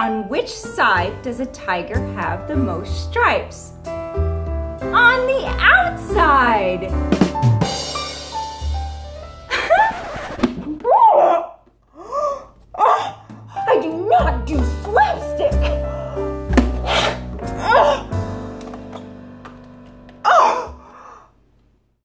On which side does a tiger have the most stripes? On the outside!